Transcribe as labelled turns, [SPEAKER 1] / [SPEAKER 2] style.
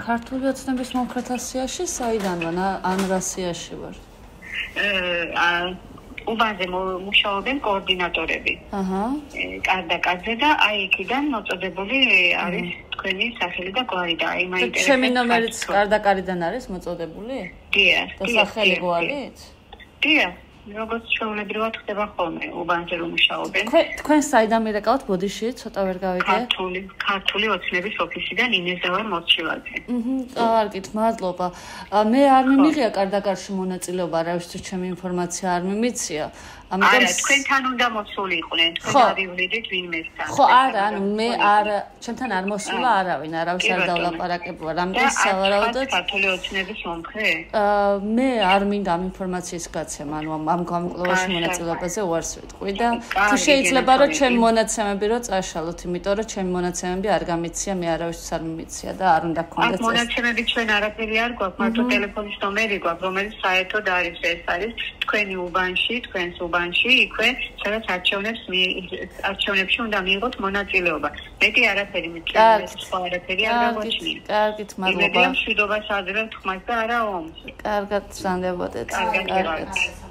[SPEAKER 1] ქართული ოცნების მომხრეთა სიაში საიდან ვარ? ან რა სიაში ვარ?
[SPEAKER 2] უბანზე მუშაობენ კოორდინატორები. კარდაკაძე და აი იქიდან მოწოდებული არის თქვენი სახელი და გვარი და აი მაინტერესებს.
[SPEAKER 1] ჩემი ნომერიც კარდაკარიდან არის მოწოდებული?
[SPEAKER 2] დიახ.
[SPEAKER 1] და სახელი გვარით?
[SPEAKER 2] დიახ. როგორც ჩვეულებრივად ხდება ხოლმე უბანზე რომ მუშაობენ.
[SPEAKER 1] თქვენ საიდან მირეკავთ ბოდიში, ცოტა ვერ გავიგე.
[SPEAKER 2] ქართული ოცნების ოფისიდან ინეზა ვარ მოცილაძე.
[SPEAKER 1] კარგით, მადლობა. მე არ მიმიღია კარდაკარში მონაწილეობა, რა ვიცი, ჩემი ინფორმაცია არ მიმიცია.
[SPEAKER 2] არა, თქვენთან უნდა მოსულიყვნენ, თქვენ ავივლიდით ვინმესთან.
[SPEAKER 1] ხო, არა, მე არ ჩემთან არ მოსულა არავინ, არავის არ დავლაპარაკებულა, რამდენი სავარაუდოდ
[SPEAKER 2] ქართული ოცნების მომხრე?
[SPEAKER 1] მე არ მინდა ამ ინფორმაციის გაცემა, ანუ ამ გამოკვლევაში მონაწილეობაზე უარს ვიტყვი და თუ შეიძლება რომ ჩემი მონაცემები რო წაშალოთ, იმიტომ რომ ჩემი მონაცემები არ გამიცია, მე არავისთვის არ მიმიცია და არ უნდა გქონდეს ეს.
[SPEAKER 2] მონაცემები ჩვენ არაფერი არ გვაქვს, მარტო ტელეფონის ნომერი გვაქვს, რომელიც საერთოდ არის ეს არის თქვენი უბანში, თქვენს უბანში, იქვე, სადაც არჩევნებში უნდა მიიღოთ მონაწილეობა. მეტი არაფერი მიჭირდება, სხვა არაფერი არ გაგვაჩნია.
[SPEAKER 1] კარგით, მადლობა.
[SPEAKER 2] იმედია მშვიდობას აძლევთ ხმას და არა ომს.
[SPEAKER 1] კარგად, ზანდებოდეთ.
[SPEAKER 2] კარგად.